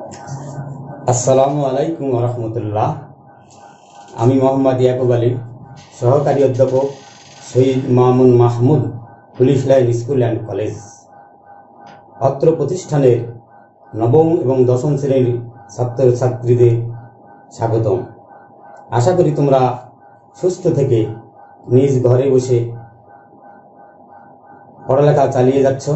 আসসালামু আলাইকুম রহমতুল্লাহ। আমি মোহাম্মদ ইয়াকুব আলী, সহকারী অধ্যাপক, Shaheed Mamun Mahmud police line school and college. অত্র প্রতিষ্ঠানের নবম এবং দশম শ্রেণীর ছাত্রছাত্রীদের স্বাগতম। আশা করি তোমরা সুস্থ থেকে নিজ ঘরে বসে পড়ালেখা চালিয়ে যাচ্ছ।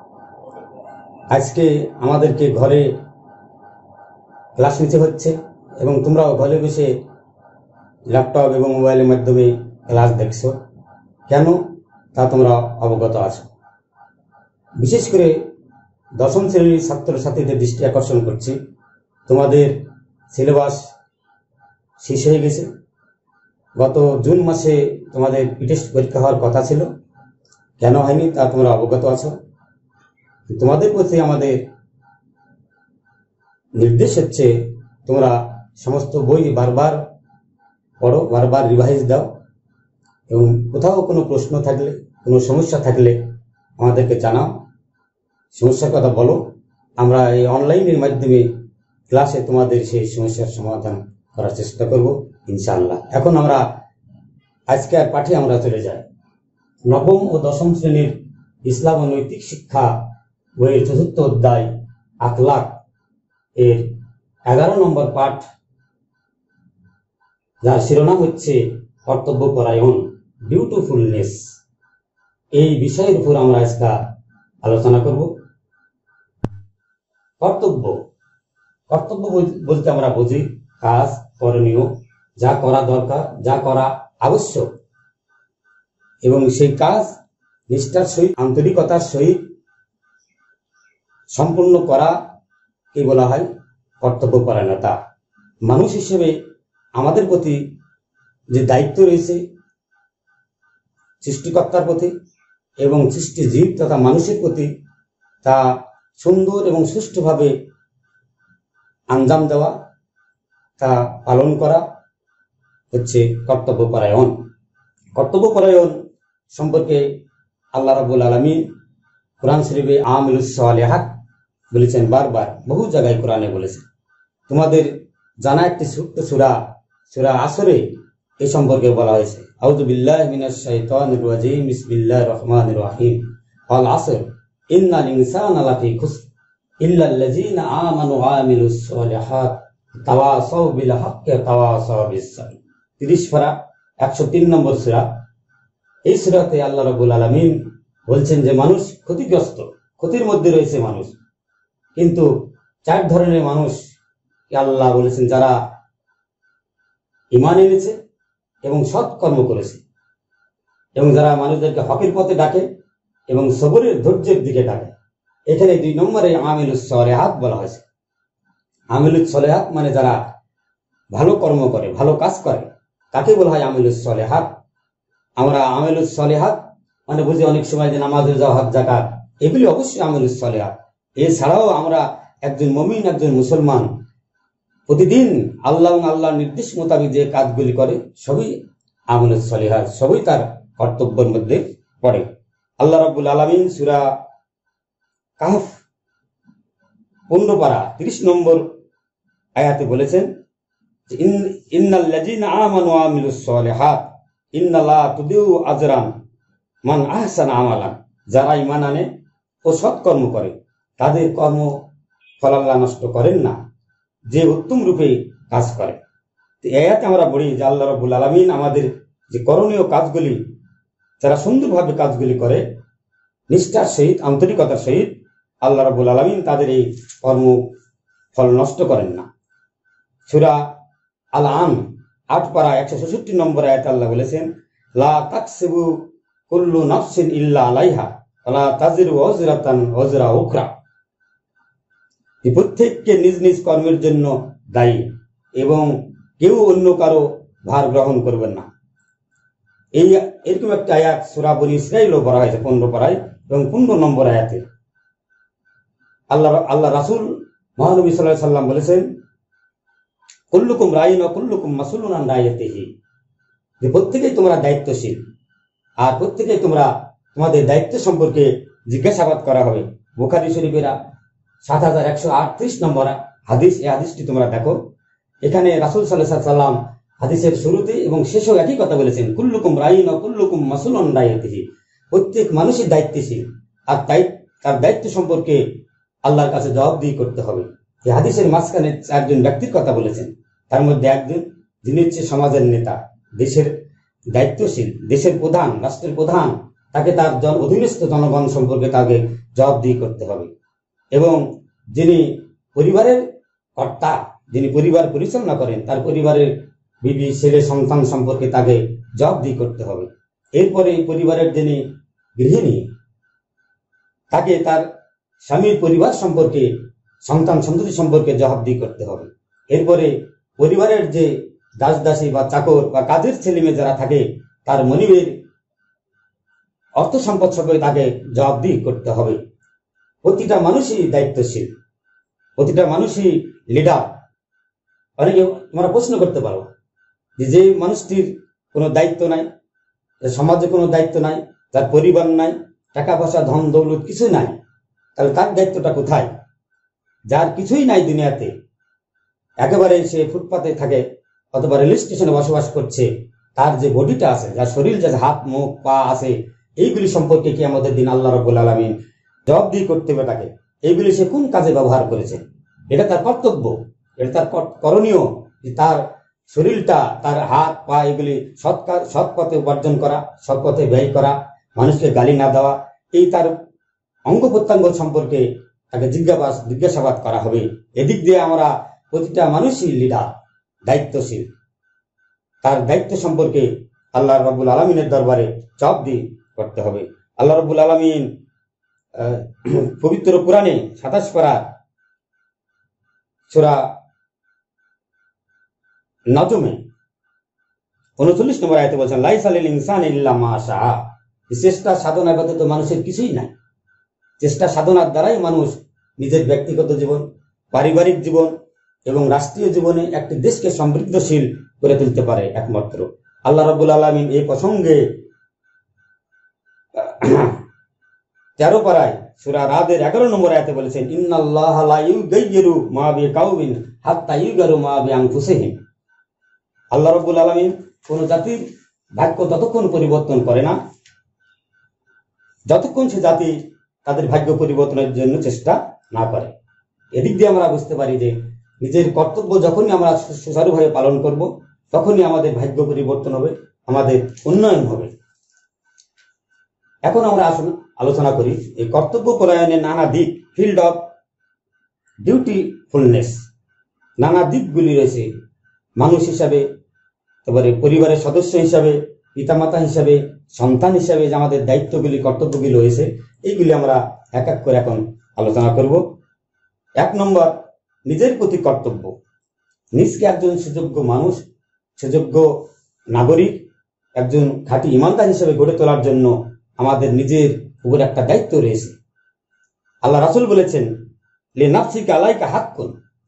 আজকে আমাদেরকে ঘরে ক্লাস নিতে হচ্ছে এবং তোমরাও ঘরে বসে ল্যাপটপ এবং মোবাইলের মাধ্যমে ক্লাস দেখছো। কেন তা তোমরা অবগত আছো। বিশেষ করে দশম শ্রেণীর ছাত্রছাত্রীদের দৃষ্টি আকর্ষণ করছি, তোমাদের সিলেবাস শেষ হয়ে গেছে। গত জুন মাসে তোমাদের টেস্ট পরীক্ষা হওয়ার কথা ছিল, কেন হয়নি তা তোমরা অবগত আছো। তোমাদের প্রতি আমাদের নির্দেশ হচ্ছে তোমরা সমস্ত বই বারবার পড়ো, বারবার রিভাইজ দাও এবং কোথাও কোনো প্রশ্ন থাকলে, কোনো সমস্যা থাকলে আমাদেরকে জানাও, সমস্যার কথা বলো। আমরা এই অনলাইনের মাধ্যমে ক্লাসে তোমাদের সেই সমস্যার সমাধান করার চেষ্টা করব ইনশাআল্লাহ। এখন আমরা আজকের পাঠে আমরা চলে যাই। নবম ও দশম শ্রেণীর ইসলাম ও নৈতিক শিক্ষা বইয়ের চতুর্থ অধ্যায় আখলাক এর 11 নম্বর পাঠ, যার শিরোনাম হচ্ছে কর্তব্যপরায়ণ, ডিউটিফুলনেস। এই বিষয়ের উপর আমরা আজকে আলোচনা করব। কর্তব্য কর্তব্য বলতে আমরা বুঝি কাজ, করণীয়, যা করা দরকার, যা করা আবশ্যক, এবং সেই কাজ নিষ্ঠার সহিত, আন্তরিকতার সহিত সম্পূর্ণ করা কে বলা হয় কর্তব্যপরায়ণতা। মানুষ হিসেবে আমাদের প্রতি যে দায়িত্ব রয়েছে সৃষ্টিকর্তার প্রতি এবং সৃষ্টি জীব তথা মানুষের প্রতি, তা সুন্দর এবং সুষ্ঠুভাবে আঞ্জাম দেওয়া, তা পালন করা হচ্ছে কর্তব্যপরায়ণ। কর্তব্যপরায়ণ সম্পর্কে আল্লাহ রাব্বুল আলামিন কোরআন শরীফে আমালুস সালিহাত বলেছেন, বারবার বহু জায়গায় কোরআনে বলেছেন। তোমাদের জানা একটি ছোট্ট সূরা আসরে এই সম্পর্কে বলা হয়েছে। আউযু বিল্লাহি মিনাশ শাইতানির রাজিম, বিসমিল্লাহির রহমানির রহিম। ওয়াল আসর ইন্নাল ইনসানা লাফি খুসর ইল্লাল্লাযীনা আমানু ওয়া আমিলুস সালিহাত তাওয়াসাউ বিল হাক্কি তাওয়াসাউ বিস সাবর। 30 পারা 103 নম্বর সূরা। এই সূরাতে আল্লাহ রাব্বুল আলামিন বলছেন যে মানুষ ক্ষতিগ্রস্ত, ক্ষতির মধ্যে রয়েছে মানুষ। কিন্তু 4 ধরনের মানুষ আল্লাহ বলেছেন, যারা ঈমান এনেছে এবং সৎ কর্ম করেছে এবং যারা মানুষদেরকে হকের পথে ডাকে এবং সবরের ধৈর্যের দিকে ডাকে। এখানে 2 নম্বরে আমিলুস সালিহাত বলা হয়েছে। আমিলুস সালিহাত মানে যারা ভালো কর্ম করে, ভালো কাজ করে, তাকে বলা হয় আমিলুস সালিহাত। আমরা আমিলুস সালিহাত মানে বুঝি অনেক সময় যে নামাজ, রোজা, হজ, যাকাত, এগুলি অবশ্যই আমিলুস সালিহাত। এছাড়াও আমরা একজন মুমিন, একজন মুসলমান প্রতিদিন আল্লাহ এবং আল্লাহর নির্দেশ মোতাবেক যে কাজগুলি করে সবই আমালুস সালিহাত, সবই তার কর্তব্যের মধ্যে পড়ে। আল্লাহ রাব্বুল আলামিন সূরা কাহফ 15 পারা 30 নম্বর আয়াতে বলেছেন যে ইন্নাল্লাযীনা আমানু ওয়া আমিলুস সালিহাত ইন্নাল্লাহা তুদিউ আজরান মান আহসানা আমালান। যারা ঈমান আনে ও সৎকর্ম করে তাদের কর্ম ফল আল্লাহ নষ্ট করেন না, যে উত্তম রূপে কাজ করে। এই আয়াতে আমরা পড়ি যে আল্লাহ রাব্বুল আলামিন আমাদের যে করণীয় কাজগুলি, যারা সুন্দরভাবে কাজগুলি করে নিষ্ঠার সহিত, আন্তরিকতার সহিত, আল্লাহ রাব্বুল আলামিন তাদের এই কর্ম ফল নষ্ট করেন না। সূরা আল আন 8 পারা 166 নম্বর আয়াতে আল্লাহ বলেছেন, লা তাকসিবু কুল্লু নাফসিন ইল্লা আলাইহা ওয়ালা তাজিরু ওয়াজরাতান ওয়াজরা উখরা। প্রত্যেককে নিজ নিজ কর্মের জন্য দায়ী এবং কেউ অন্য কারো ভার গ্রহণ করবেন না। এই এরকম একটা আয়াত সূরা বনী ইসরাঈলও বলা হয়েছে 15 পারায় এবং 15 নম্বর আয়াতে আল্লাহ রাসূল মহানবী সাল্লাল্লাহু আলাইহি সাল্লাম বলেছেন, কুল্লুকুম রাইন ওয়া কুল্লুকুম মাসউলুন আন রাইয়াতিহি। যে প্রত্যেকেই তোমরা দায়িত্বশীল আর প্রত্যেকেই তোমরা তোমাদের দায়িত্ব সম্পর্কে জিজ্ঞাসাবাদ করা হবে। বুখারী শরীফের 7138 নম্বর হাদিস, এই হাদিসটি তোমরা দেখো। এখানে রাসূল সাল্লাল্লাহু আলাইহি সাল্লাম হাদিসের শুরুতে এবং শেষেও একই কথা বলেছেন, কুল্লুকুম রাইন ওয়া কুল্লুকুম মাসউলুন আন রাইয়াতিহি। প্রত্যেক মানুষই দায়িত্বশীল, আর তার দায়িত্ব সম্পর্কে আল্লাহর কাছে জবাবদিহি করতে হবে। এই হাদিসের মাঝখানে চারজন ব্যক্তির কথা বলেছেন, তার মধ্যে একজন যিনি হচ্ছে সমাজের নেতা, দেশের দায়িত্বশীল, দেশের প্রধান, রাষ্ট্রের প্রধান, তাকে তার অধীনস্থ জনগণ সম্পর্কে তাকে জবাবদিহি করতে হবে। এবং যিনি পরিবারের কর্তা, যিনি পরিবার পরিচালনা করেন, তার পরিবারের বিবি, ছেলে, সন্তান সম্পর্কে তাকে জবাবদিহি করতে হবে। এরপরে এই পরিবারের যিনি গৃহিণী, তাকে তার স্বামীর পরিবার সম্পর্কে, সন্তান সন্ততি সম্পর্কে জবাবদিহি করতে হবে। এরপরে পরিবারের যে দাস দাসী বা চাকর বা কাজের ছেলে মেয়ে যারা থাকে, তার মনিবের অর্থ সম্পদ সম্পর্কে তাকে জবাবদিহি করতে হবে। প্রতিটা মানুষই দায়িত্বশীল, প্রতিটা মানুষই লিডার। অনেকে তোমরা প্রশ্ন করতে পারো যে মানুষটির কোনো দায়িত্ব নাই, সমাজে কোনো দায়িত্ব নাই, তার পরিবার নাই, টাকা পয়সা ধন দৌলত কিছুই নাই, তাহলে তার দায়িত্বটা কোথায়? যার কিছুই নাই দুনিয়াতে, একেবারে সে ফুটপাতে থাকে অথবা রেল স্টেশনে বসবাস করছে, তার যে বডিটা আছে, যার শরীর, যার হাত মুখ পা আছে, এইগুলি সম্পর্কে কি আমাদের দিন আল্লাহ রাব্বুল আলামিন জবাবদিহি করতে হবে তাকে। এইগুলি সে কোন কাজে ব্যবহার করেছে, এটা তার কর্তব্য, এটা তার করণীয়, যে তার শরীরটা, তার হাত পা, এগুলি সৎ পথে উপার্জন করা, সৎ পথে ব্যয় করা, মানুষকে গালি না দেওয়া, এই তার অঙ্গ প্রত্যঙ্গ সম্পর্কে তাকে জিজ্ঞাসাবাদ করা হবে। এদিক দিয়ে আমরা প্রতিটা মানুষই লিডার, দায়িত্বশীল, তার দায়িত্ব সম্পর্কে আল্লাহ রাব্বুল আলামিনের দরবারে জবাবদিহি করতে হবে। আল্লাহ রাব্বুল আলামিন পবিত্র কোরআনে 27 পারা সূরা নজমে 39 নম্বর আয়াতে বলেছেন, লাইসা লিল ইনসানি ইল্লা মা শাআ। চেষ্টা সাধনা ব্যতীত মানুষের কিছুই নাই। চেষ্টা সাধনার দ্বারাই মানুষ নিজের ব্যক্তিগত জীবন, পারিবারিক জীবন এবং রাষ্ট্রীয় জীবনে একটি দেশকে সমৃদ্ধশীল করে তুলতে পারে একমাত্র। আল্লাহ রাব্বুল আলামিন এই প্রসঙ্গে 13 পারায় সূরা রাদের 11 নম্বর আয়াতে বলেছেন, ইন্নাল্লাহা লা ইউগাইয়িরু মা বিকাউমিন হাত্তা ইউগাইয়িরু মা বিআনফুসিহিম। আল্লাহ রাব্বুল আলামিন কোন জাতির ভাগ্য ততক্ষণ পরিবর্তন করে না যতক্ষণ সে জাতি তাদের ভাগ্য পরিবর্তনের জন্য চেষ্টা না করে। এদিক দিয়ে আমরা বুঝতে পারি যে নিজের কর্তব্য যখনই আমরা সুচারুভাবে পালন করব, তখনই আমাদের ভাগ্য পরিবর্তন হবে, আমাদের উন্নয়ন হবে। এখন আমরা আসুন আলোচনা করি এই কর্তব্য পরায়ণের নানা দিক, ফিল্ড অফ ডিউটিফুলনেস। নানা দিকগুলি রয়েছে মানুষ হিসাবে, তারপরে পরিবারের সদস্য হিসাবে, পিতামাতা হিসাবে, সন্তান হিসাবে যে আমাদের দায়িত্বগুলি, কর্তব্যগুলি রয়েছে, এইগুলি আমরা এক এক করে এখন আলোচনা করব। 1 নম্বর, নিজের প্রতি কর্তব্য। নিজকে একজন সুযোগ্য মানুষ, সুযোগ্য নাগরিক, একজন খাঁটি ইমানদার হিসেবে গড়ে তোলার জন্য আমাদের নিজের উপর একটা দায়িত্ব রয়েছে। আল্লাহ রাসূল বলেছেন, লি নাফসিকা আলাইকা হাক্কুন।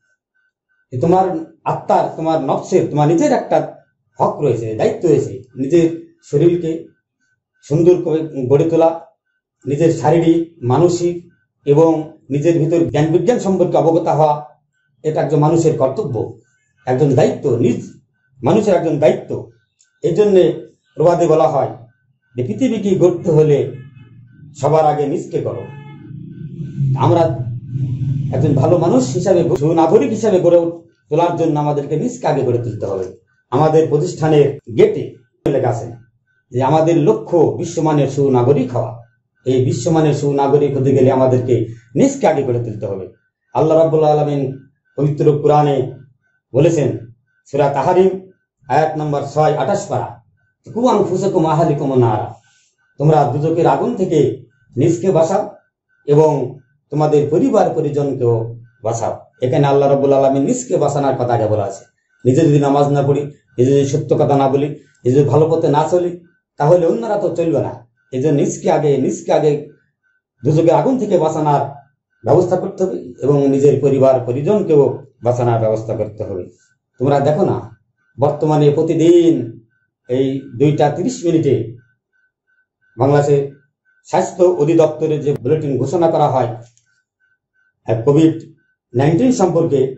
তোমার আত্মার, তোমার নফসের, তোমার নিজের একটা হক রয়েছে, দায়িত্ব রয়েছে। নিজের শরীরকে সুন্দর করে গড়ে তোলা, নিজের শারীরিক, মানসিক এবং নিজের ভিতর জ্ঞান বিজ্ঞান সম্পর্কে অবগত হওয়া, এটা একজন মানুষের কর্তব্য, একজন দায়িত্ব, নিজ মানুষের একজন দায়িত্ব। এই জন্যে প্রবাদে বলা হয় যে পৃথিবীকে গড়তে হলে সবার আগে নিজকে করো। আমরা একজন ভালো মানুষ হিসাবে, সুনাগরিক হিসাবে গড়ে তোলার জন্য আমাদেরকে নিজকে আগে গড়ে তুলতে হবে। আমাদের প্রতিষ্ঠানের গেটে লেখা আছে যে আমাদের লক্ষ্য বিশ্বমানের সুনাগরিক হওয়া। এই বিশ্বমানের সুনাগরিক হতে গেলে আমাদেরকে নিজকে আগে গড়ে তুলতে হবে। আল্লাহ রাব্বুল আলামিন পবিত্র কোরআনে বলেছেন, সূরা তাহরিম আয়াত নম্বর 6-28 পারা, কু আনফুসাকুম আহলিকুম নারা। তোমরা দুজকের আগুন থেকে নিজকে বাঁচাও এবং তোমাদের পরিবার পরিজনকেও বাঁচাও। এখানে আল্লাহ রাব্বুল আলামিন নিজকে বাঁচানোর কথা আগে বলা আছে। নিজে যদি নামাজ না পড়ি, নিজে যদি সত্য কথা না বলি, নিজে যদি ভালো পথে না চলি, তাহলে অন্যরা তো চলবে না। এই জন্য নিজকে আগে দুজকের আগুন থেকে বাঁচানোর ব্যবস্থা করতে হবে এবং নিজের পরিবার পরিজনকেও বাঁচানোর ব্যবস্থা করতে হবে। তোমরা দেখো না, বর্তমানে প্রতিদিন এই 2:30 বাংলাদেশের স্বাস্থ্য অধিদপ্তরের যে বুলেটিন ঘোষণা করা হয় কোভিড-19 সম্পর্কে,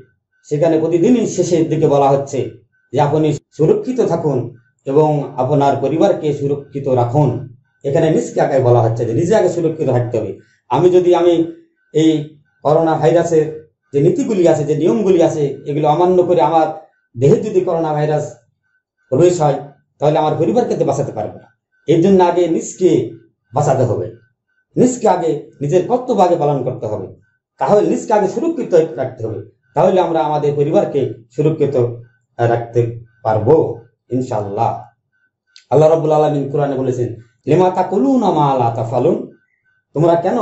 সেখানে প্রতিদিনই শেষের দিকে বলা হচ্ছে যে আপনি সুরক্ষিত থাকুন এবং আপনার পরিবারকে সুরক্ষিত রাখুন। এখানে নিজকে আগে বলা হচ্ছে যে নিজে আগে সুরক্ষিত থাকতে হবে। আমি এই করোনা ভাইরাসের যে নীতিগুলি আছে, যে নিয়মগুলি আছে, এগুলো অমান্য করে আমার দেহে যদি করোনা ভাইরাস প্রবেশ হয় তাহলে আমার পরিবারকে তো বাঁচাতে পারবে না। এর জন্য আগে নিজকে বাঁচাতে হবে, নিজকে আগে নিজের কর্তব্য আগে পালন করতে হবে, তাহলে নিজকে আগে সুরক্ষিত রাখতে হবে, তাহলে আমরা আমাদের পরিবারকে সুরক্ষিত রাখতে পারবো ইনশাআল্লাহ। আল্লাহ রাব্বুল আলামিন কোরআনে বলেছেন, লিমা তাকুলুনা মা লা তাফালুন, তোমরা কেন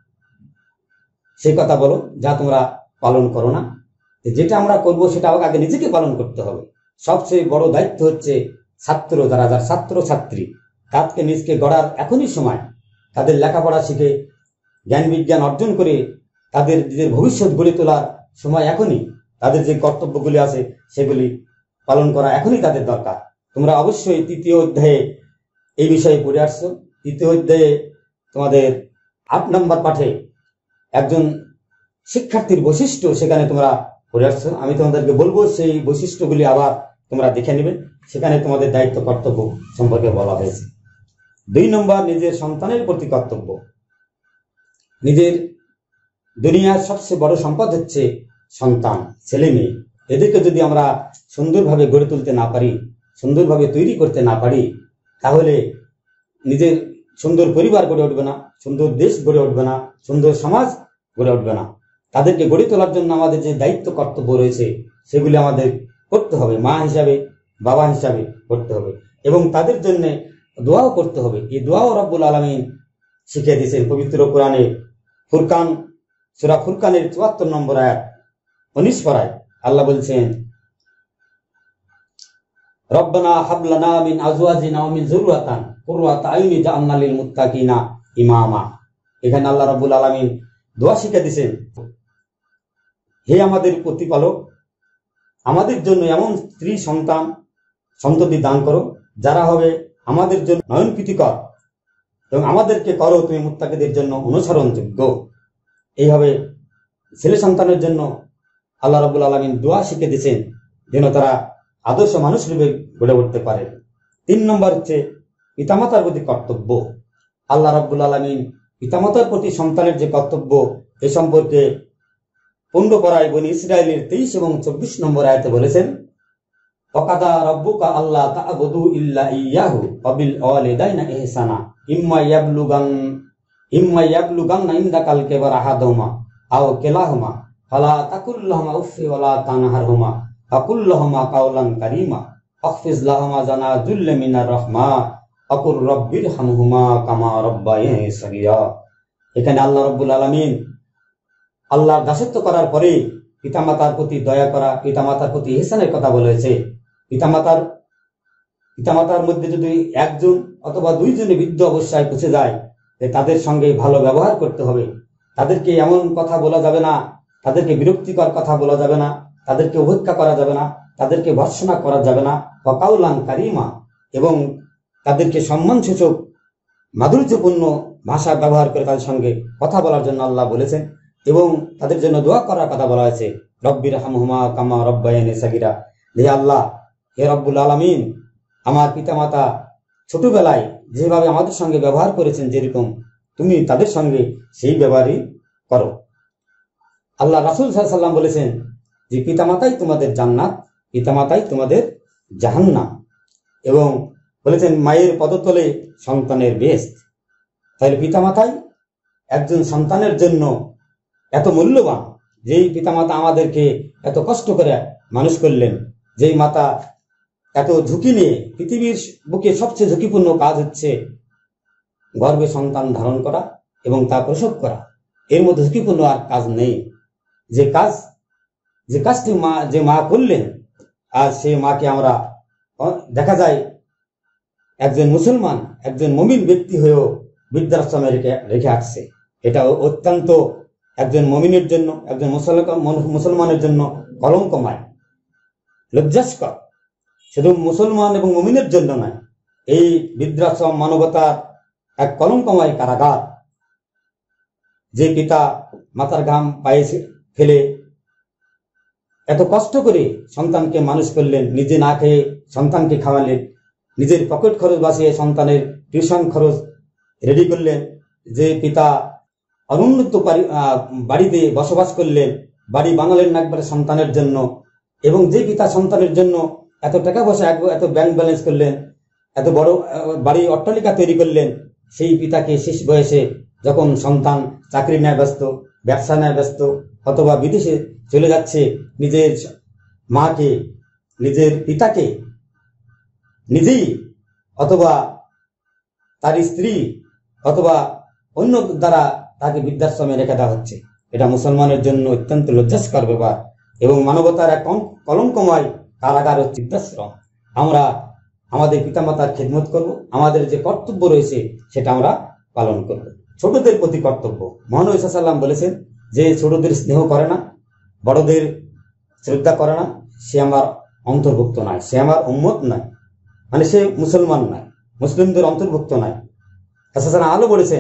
সেই কথা বলো যা তোমরা পালন করো না। যেটা আমরা করব সেটা আগে নিজেকে পালন করতে হবে। সবচেয়ে বড় দায়িত্ব হচ্ছে ছাত্র, যারা ছাত্র ছাত্রী, তাদেরকে নিজকে গড়ার এখনই সময়। তাদের লেখাপড়া শিখে জ্ঞান বিজ্ঞান অর্জন করে তাদের নিজের ভবিষ্যৎ গড়ে তোলার সময় এখনই। তাদের যে কর্তব্যগুলি আছে সেগুলি পালন করা এখনই তাদের দরকার। তোমরা অবশ্যই 3য় অধ্যায়ে এই বিষয়ে পড়ে আসছো। 3য় অধ্যায়ে তোমাদের 8 নম্বর পাঠে একজন শিক্ষার্থীর বৈশিষ্ট্য সেখানে তোমরা পড়ে আসছো। আমি তোমাদেরকে বলবো সেই বৈশিষ্ট্যগুলি আবার তোমরা দেখে নেবে। সেখানে তোমাদের দায়িত্ব কর্তব্য সম্পর্কে বলা হয়েছে। 2 নম্বর, নিজের সন্তানের প্রতি কর্তব্য। নিজের দুনিয়ার সবচেয়ে বড় সম্পদ হচ্ছে সন্তান, ছেলে মেয়ে। এদেরকে যদি আমরা সুন্দরভাবে গড়ে তুলতে না পারি, সুন্দরভাবে তৈরি করতে না পারি, তাহলে নিজের সুন্দর পরিবার গড়ে উঠবে না, সুন্দর দেশ গড়ে উঠবে না, সুন্দর সমাজ গড়ে উঠবে না। তাদেরকে গড়ে তোলার জন্য আমাদের যে দায়িত্ব কর্তব্য রয়েছে সেগুলি আমাদের করতে হবে, মা হিসাবে, বাবা হিসাবে করতে হবে, এবং তাদের জন্য দোয়াও করতে হবে। এই দোয়াও রব্বুল আলামিন শিখিয়ে দিয়েছেন পবিত্র কোরআনে। ফুরকান, সূরা ফুরকানের 74 নম্বর আয়াত 19 পারায় আল্লাহ বলছেন, রব্বানা হাব লানা মিন আজওয়াজিনা ওয়া মিন যুররিয়াতিনা কুররাতা আইউনি জাআলনা লিল মুত্তাকিনা ইমামা। এখানে আল্লাহ রাব্বুল আলামিন দোয়া শিখিয়ে দিয়েছেন, হে আমাদের প্রতিপালক, আমাদের জন্য এমন স্ত্রী সন্ততি দান করো যারা হবে আমাদের জন্য নয়ন প্রীতিকর, এবং আমাদেরকে করো তুমি মুত্তাকিদের জন্য অনুসরণযোগ্য। এইভাবে ছেলে সন্তানের জন্য আল্লাহ রাব্বুল আলামিন দোয়া শিখিয়ে দিয়েছেন যেন তারা আদর্শ মানুষ রূপে গড়ে উঠতে পারে। 3 নম্বর হচ্ছে পিতামাতার প্রতি কর্তব্য। আল্লাহ রাব্বুল আলামিন পিতামাতার প্রতি সন্তানের যে কর্তব্য এ সম্পর্কে 15 পারায় বনী ইসরাইলের 23 এবং 24 নম্বর আয়াতে বলেছেন, ওয়াকাদা রাব্বুকা আল্লা তা'বুদু ইল্লা ইয়্যাহু ওয়া বিল ওয়ালিদাইনি ইহসানা ইম্মা ইয়াবলুগান্না ইনদাকাল কিবারা আহাদুহুমা আও কিলাহুমা ফালা তাকুল লাহুমা উফফি ওয়া লা তানহারহুমা ফাকুল লাহুমা কাওলান কারীমা ওয়াখফিজ লাহুমা জানাজুল মিনার রাহমা আকুর রাব্বিরহামহুমা কামা রাব্বায়ানি সগীরা। এখানে আল্লাহ রাব্বুল আলামিন আল্লাহর দাসত্ব করার পরে পিতামাতার প্রতি দয়া করা, পিতামাতার প্রতি ইহসানের কথা বলেছে। পিতামাতার মধ্যে যদি একজন অথবা 2 জনে বৃদ্ধ অবস্থায় পৌঁছে যায়, তাদের সঙ্গে ভালো ব্যবহার করতে হবে। তাদেরকে এমন কথা বলা যাবে না, তাদেরকে বিরক্তিকর কথা বলা যাবে না, তাদেরকে উপেক্ষা করা যাবে না, তাদেরকে ভর্ৎসনা করা যাবে না। ওয়াকাউলান কারীমা, এবং তাদেরকে সম্মানসূচক মাধুর্যপূর্ণ ভাষা ব্যবহার করে তাদের সঙ্গে কথা বলার জন্য আল্লাহ বলেছেন, এবং তাদের জন্য দোয়া করার কথা বলা হয়েছে, রব্বিরহামহুমা কামা রাব্বায়ানি সগীরা। হে আল্লাহ, হে রব্বুল আলামিন, আমার পিতামাতা ছোটবেলায় যেভাবে আমাদের সঙ্গে ব্যবহার করেছেন, যেরকম তুমি তাদের সঙ্গে সেই ব্যবহারই করো। আল্লাহ রাসূল সাল্লাল্লাহু আলাইহি ওয়াসাল্লাম বলেছেন যে পিতামাতাই তোমাদের জান্নাত, পিতামাতাই তোমাদের জাহান্নাম, এবং বলেছেন মায়ের পদতলে সন্তানের বেহেশত। তাহলে পিতামাতাই একজন সন্তানের জন্য এত মূল্যবান। যেই পিতামাতা আমাদেরকে এত কষ্ট করে মানুষ করলেন, যেই মাতা এত ঝুঁকি নিয়ে, পৃথিবীর বুকে সবচেয়ে ঝুঁকিপূর্ণ কাজ হচ্ছে গর্ভে সন্তান ধারণ করা এবং তা প্রসব করা। এর মধ্যে ঝুঁকিপূর্ণ আর কাজ নেই। যে কাজটি যে মা করলেন, আর সেই মাকে আমরা দেখা যায় একজন মুসলমান, একজন মুমিন ব্যক্তি হয়েও বৃদ্ধাশ্রমে রেখে আসছে। এটা অত্যন্ত একজন মুমিনের জন্য, একজন মুসলমানের জন্য কলঙ্কময়, লজ্জাস্কর। শুধু মুসলমান এবং মুমিনের জন্য নয়, এই বৃদ্ধাশ্রম মানবতার এক কলঙ্কময় কারাগার। যে পিতা মাথার ঘাম পায়ে ফেলে এত কষ্ট করে সন্তানকে মানুষ করলেন, নিজে না খেয়ে সন্তানকে খাওয়ালেন, নিজের পকেট খরচ বাঁচিয়ে সন্তানের টিউশন খরচ রেডি করলেন। যে পিতা অনুন্নত বাড়িতে বসবাস করলেন, বাড়ি বানালেন না একবারে সন্তানের জন্য, এবং যে পিতা সন্তানের জন্য এত টাকা পয়সা এত ব্যাংক ব্যালেন্স করলেন, এত বড় বাড়ি অট্টালিকা তৈরি করলেন, সেই পিতাকে শেষ বয়সে যখন সন্তান চাকরি নেয় ব্যস্ত, ব্যবসা নেয় ব্যস্ত, অথবা বিদেশে চলে যাচ্ছে, নিজের মাকে, নিজের পিতাকে নিজেই অথবা তার স্ত্রী অথবা অন্য দ্বারা তাকে বৃদ্ধাশ্রমে রেখে দেওয়া হচ্ছে। এটা মুসলমানের জন্য অত্যন্ত লজ্জাস্কর ব্যাপার এবং মানবতার এক কলঙ্কময় কারাগার হচ্ছে বৃদ্ধাশ্রম। আমরা আমাদের পিতামাতার খেদমত করব, আমাদের যে কর্তব্য রয়েছে সেটা আমরা পালন করব। ছোটদের প্রতি কর্তব্য, মহানবী সাল্লাল্লাহু আলাইহি ওয়াসাল্লাম বলেছেন যে ছোটদের স্নেহ করে না, বড়দের শ্রদ্ধা করে না, সে আমার অন্তর্ভুক্ত নয়, সে আমার উম্মত নয়, মানে সে মুসলমান নয়, মুসলিমদের অন্তর্ভুক্ত নয়। রাসূল আলো বলেছেন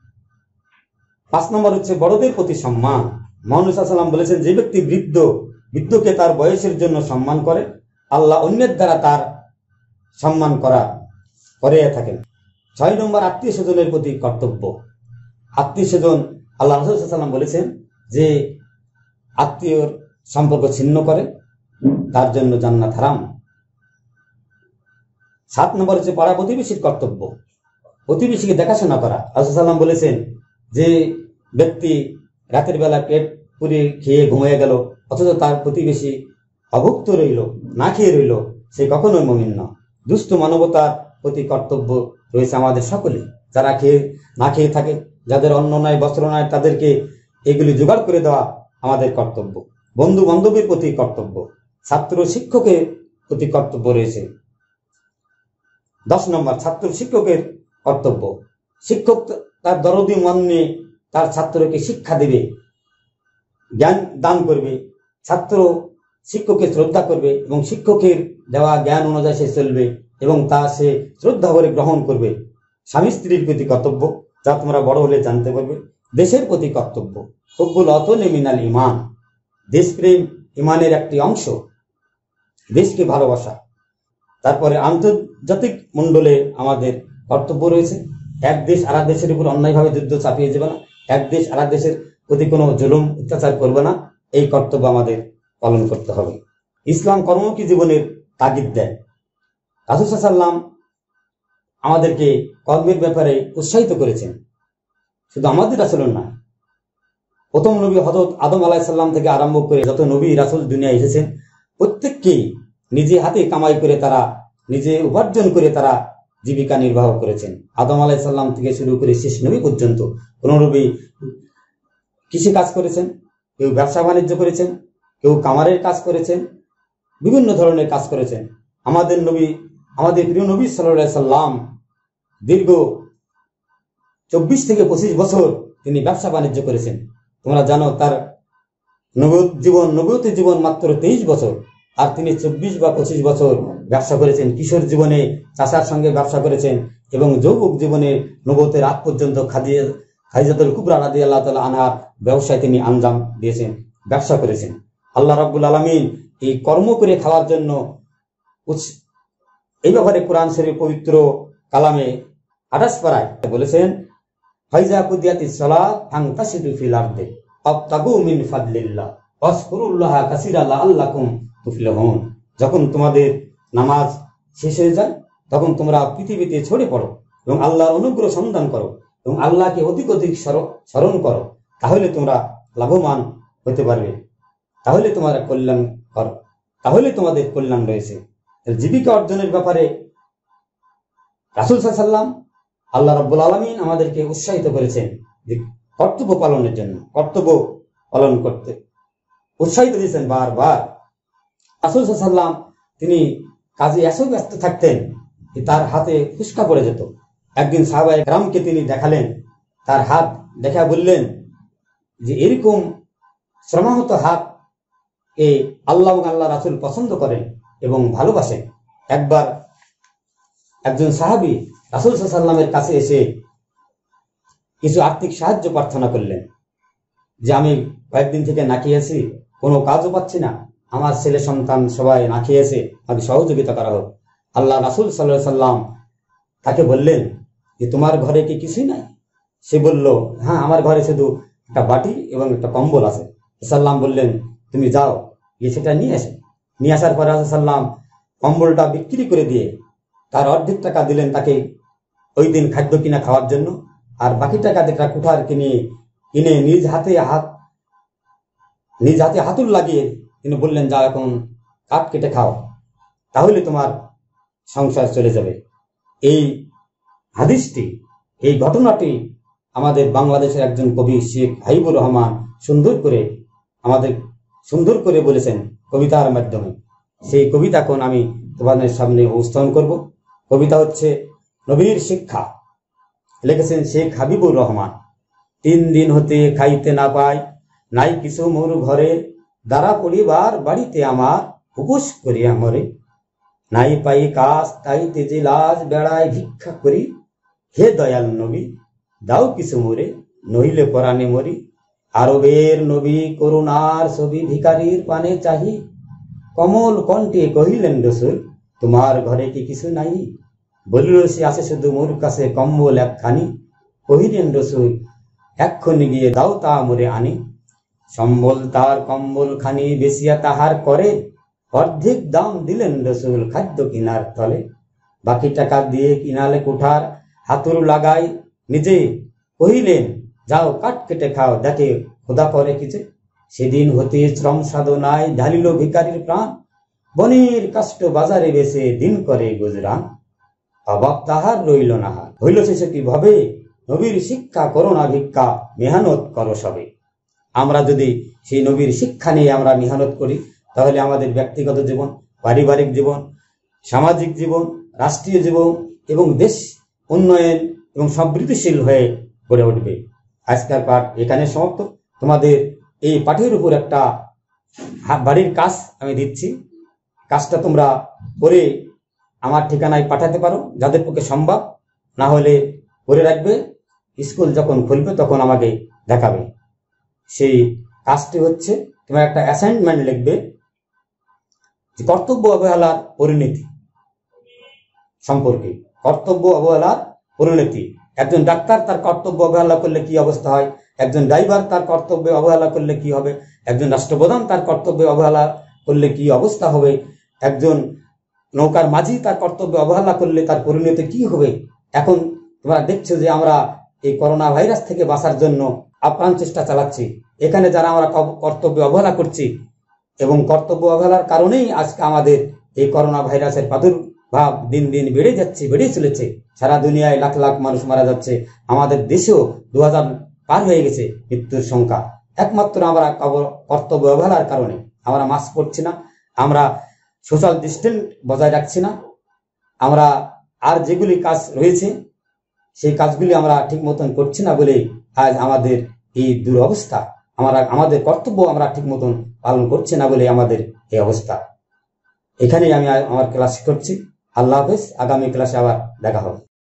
5 নম্বর হচ্ছে বড়দের প্রতি সম্মান। মহানবী সাল্লাল্লাহু আলাইহি ওয়াসাল্লাম বলেছেন যে ব্যক্তি বৃদ্ধকে তার বয়সের জন্য সম্মান করে, আল্লাহ অন্যের দ্বারা তার সম্মান করে থাকেন। 6 নম্বর আত্মীয় স্বজনের প্রতি কর্তব্য। আত্মীয় স্বজন, আল্লাহ রাসূল সাল্লাল্লাহু আলাইহি ওয়াসাল্লাম বলেছেন যে আত্মীয়র সম্পর্ক ছিন্ন করে তার জন্য জান্নাত হারাম। 7 নম্বর হচ্ছে পাড়া প্রতিবেশীর কর্তব্য, প্রতিবেশীকে দেখাশোনা করা। রাসূল সাল্লাল্লাহু আলাইহি ওয়াসাল্লাম বলেছেন যে ব্যক্তি রাতের বেলা পেট পুড়ে খেয়ে ঘুমিয়ে গেল অথচ তার প্রতিবেশী অভুক্ত রইল, না খেয়ে রইল, সে কখনোই মুমিন না। দুস্থ মানবতার প্রতি কর্তব্য রয়েছে আমাদের সকলে। যারা না খেয়ে থাকে, যাদের অন্ন নাই, বস্ত্র নাই, তাদেরকে এগুলি জোগাড় করে দেওয়া আমাদের কর্তব্য। বন্ধু বান্ধবের প্রতি কর্তব্য, ছাত্র শিক্ষকের প্রতি কর্তব্য রয়েছে। 10 নম্বর ছাত্র শিক্ষকের কর্তব্য। শিক্ষক তার দরদি মন নিয়ে তার ছাত্রকে শিক্ষা দেবে, জ্ঞান দান করবে, ছাত্র শিক্ষককে শ্রদ্ধা করবে এবং শিক্ষকের দেওয়া জ্ঞান অনুযায়ী সে চলবে এবং তা সে শ্রদ্ধা করে গ্রহণ করবে। স্বামী স্ত্রীর প্রতি কর্তব্য, যা তোমরা বড় হলে জানতে পারবে। দেশের প্রতি কর্তব্য, হুব্বুল ওয়াতনি মিনাল ঈমান, দেশপ্রেম ঈমানের একটি অংশ, দেশকে ভালোবাসা। তারপরে আন্তর্জাতিক মণ্ডলে আমাদের কর্তব্য রয়েছে। এক দেশ আর এক দেশের উপর অন্যায়ভাবে যুদ্ধ চাপিয়ে যাবে না, এক দেশ আর এক দেশের প্রতি কোনো জুলুম অত্যাচার করবে না, এই কর্তব্য আমাদের পালন করতে হবে। ইসলাম কর্মমুখী জীবনের তাগিদ দেয়। রাসূল সাল্লাল্লাহু আলাইহি ওয়াসাল্লাম আমাদেরকে কর্মের ব্যাপারে উৎসাহিত করেছেন, শুধু আমাদের রাসূল না, প্রথম নবী হযরত আদম আলাইহিস সালাম থেকে আরম্ভ করে যত নবী রাসূল দুনিয়ায় এসেছেন প্রত্যেককেই নিজে হাতে কামাই করে তারা নিজে উপার্জন করে তারা জীবিকা নির্বাহ করেছেন। আদম আলাইহিস সালাম থেকে শুরু করে শেষ নবী পর্যন্ত কোন নবী কৃষি কাজ করেছেন, কেউ ব্যবসা বাণিজ্য করেছেন, কেউ কামারের কাজ করেছেন, বিভিন্ন ধরনের কাজ করেছেন। আমাদের প্রিয় নবী সাল্লাল্লাহু আলাইহি সাল্লাম দীর্ঘ 24 থেকে 25 বছর তিনি ব্যবসা বাণিজ্য করেছেন। তোমরা জানো তার নবুয়তের জীবন মাত্র 23 বছর, আর তিনি 24 বা 25 বছর ব্যবসা করেছেন। কিশোর জীবনে চাচার সঙ্গে ব্যবসা করেছেন এবং যৌবক জীবনে নবুয়তের আগ পর্যন্ত খাদিজাতুল কুবরা রাদিয়াল্লাহু তাআলা আনহার ব্যবসায় তিনি আঞ্জাম দিয়েছেন, ব্যবসা করেছেন। আল্লাহ রাব্বুল আলামিন এই কর্ম করে খাওয়ার জন্য এই ব্যাপারে কোরআন শরীফ পবিত্র কালামে 28 পারায় বলেছেন, ফাইজা কুদিয়াতিস সালাত ফান্তাশিরু ফিল আরদি ওয়াবতাগু মিন ফাদলিল্লাহ ওয়াজকুরুল্লাহা কাসীরান লাআল্লাকুম তুফলিহুন। যখন তোমাদের নামাজ শেষ হয়ে যায় তখন তোমরা পৃথিবীতে ছড়িয়ে পড়ো এবং আল্লাহর অনুগ্রহ সন্ধান করো এবং আল্লাহকে অধিক অধিক স্মরণ করো, তাহলে তোমরা লাভবান হতে পারবে, তাহলে তোমাদের কল্যাণ রয়েছে। জীবিকা অর্জনের ব্যাপারে রাসূল সাল্লাল্লাহু আলাইহি ওয়াসাল্লাম আল্লাহ রাব্বুল আলামিন আমাদেরকে উৎসাহিত করেছেন যে কর্তব্য পালনের জন্য, কর্তব্য পালন করতে উৎসাহিত দিয়েছেন বারবার। রাসূল সাল্লাল্লাহু আলাইহি ওয়াসাল্লাম তিনি কাজে এত ব্যস্ত থাকতেন যে তার হাতে ফুসকা পড়ে যেত। একদিন সাহাবায়ে কেরামকে তিনি দেখালেন, তার হাত দেখা বললেন যে এরকম শ্রমাহত হাত আল্লাহ এবং আল্লাহ রাসূল পছন্দ করেন এবং ভালোবাসেন। একবার একজন সাহাবী রাসূল সাল্লাল্লাহু আলাইহি ওয়াসাল্লামের কাছে এসে কিছু আর্থিক সাহায্য প্রার্থনা করলেন যে আমি কয়েকদিন থেকে না খেয়ে আছি, কোনো কাজও পাচ্ছি না, আমার ছেলে সন্তান সবাই না খেয়েছে, তাকে সহযোগিতা করা হোক। আল্লাহ রাসূল সাল্লাল্লাহু আলাইহি সাল্লাম তাকে বললেন যে তোমার ঘরে কি কিছুই নাই? সে বলল, হ্যাঁ, আমার ঘরে শুধু একটা বাটি এবং একটা কম্বল আছে। সাল্লাম বললেন, তুমি যাও, গিয়ে সেটা নিয়ে আসো। নিয়ে আসার পরে সাল্লাম কম্বলটা বিক্রি করে দিয়ে তার অর্ধেক টাকা দিলেন তাকে ওই দিন খাদ্য কিনা খাওয়ার জন্য, আর বাকি টাকা যেটা কুঠার কিনে নিজ হাতে হাতুড় লাগিয়ে তিনি বললেন, যাও এখন কাঠ কেটে খাও, তাহলে তোমার সংসার চলে যাবে। এই হাদিসটি, এই ঘটনাটি আমাদের বাংলাদেশের একজন কবি শেখ হাবিবুর রহমান সুন্দর করে বলেছেন কবিতার মাধ্যমে। সেই কবিতা এখন আমি তোমাদের সামনে উপস্থাপন করব। কবিতা হচ্ছে নবীর শিক্ষা, লিখেছেন শেখ হাবিবুর রহমান। 3 দিন হতে খাইতে না পাই, নাই কিছু মোর ঘরে, দ্বারা পরিবার বাড়িতে আমার, উপোস করিয়া মরে। নাই পাই কাজ, তাইতে যে লাজ, বেড়ায় ভিক্ষা করি। হে দয়াল নবী, দাও কিছু মোরে, নইলে পরাণে মরি। আরবের নবী করুণার ছবি, ভিখারির পানে চাহি। কমল কণ্ঠে কহিলেন রসুল, তোমার ঘরে কি কিছু নাই? বলিল সে আছে শুধু মোর কাছে কম্বল একখানি। কহিলেন রসুল, এক্ষুনি গিয়ে দাও তা মোরে আনি। সম্বল তার কম্বল খানি বেচিয়া তাহার করে, অর্ধেক দাম দিলেন রসুল খাদ্য কিনার তলে। বাকি টাকা দিয়ে কিনালে কুঠার, হাতুড় লাগাই নিজে। কহিলেন, যাও কাঠ কেটে খাও, দেখে খোদা করে কিছু। সেদিন হতে শ্রম সাধনায় ঢালিল ভিখারির প্রাণ, বনের কাষ্ট বাজারে বেছে দিন করে গুজরান। অভাব তাহার রইল না হার, হইল শেষে কি ভাবে, নবীর শিক্ষা করো না ভিক্ষা, মেহনত করো সবে। আমরা যদি সেই নবীর শিক্ষা নিয়ে আমরা মেহনত করি, তাহলে আমাদের ব্যক্তিগত জীবন, পারিবারিক জীবন, সামাজিক জীবন, রাষ্ট্রীয় জীবন এবং দেশ উন্নয়ন এবং সমৃদ্ধিশীল হয়ে গড়ে উঠবে। আজকের পাঠ এখানে সমাপ্ত। তোমাদের এই পাঠের উপর একটা বাড়ির কাজ আমি দিচ্ছি, কাজটা তোমরা করে আমার ঠিকানায় পাঠাতে পারো, যাদের পক্ষে সম্ভব। না হলে করে রাখবে, স্কুল যখন খুলবে তখন আমাকে দেখাবে। সেই কাজটি হচ্ছে, তোমরা একটা অ্যাসাইনমেন্ট লিখবে যে কর্তব্য অবহেলার পরিণতি সম্পর্কে। কর্তব্য অবহেলার পরিণতি, একজন ডাক্তার তার কর্তব্য অবহেলা করলে কি অবস্থা হয়, একজন ড্রাইভার তার কর্তব্যে অবহেলা করলে কি হবে, একজন রাষ্ট্রপ্রধান তার কর্তব্যে অবহেলা করলে কি অবস্থা হবে, একজন নৌকার মাঝি তার কর্তব্যে অবহেলা করলে তার পরিণতি কি হবে। এখন তোমরা দেখছো যে আমরা এই করোনা ভাইরাস থেকে বাঁচার জন্য আপ্রাণ চেষ্টা চালাচ্ছি। এখানে যারা আমরা কর্তব্যে অবহেলা করছি এবং কর্তব্য অবহেলার কারণেই আজকে আমাদের এই করোনা ভাইরাসের প্রাদুর্ভাব দিন দিন বেড়ে চলেছে। সারা দুনিয়ায় লাখ লাখ মানুষ মারা যাচ্ছে, আমাদের দেশেও 2000 পার হয়ে গেছে মৃত্যুর সংখ্যা। একমাত্র আমরা কর্তব্য অবহেলার কারণে। আমরা মাস্ক পরছি না, আমরা সোশ্যাল ডিস্টেন্স বজায় রাখছি না, আমরা আর যেগুলি কাজ রয়েছে সেই কাজগুলি আমরা ঠিক মতন করছি না বলে আজ আমাদের এই দুরবস্থা। আমাদের কর্তব্য আমরা ঠিক মতন পালন করছি না বলে আমাদের এই অবস্থা। এখানেই আমি আমার ক্লাস করছি। আল্লাহ হাফেজ, আগামী ক্লাসে আবার দেখা হবে।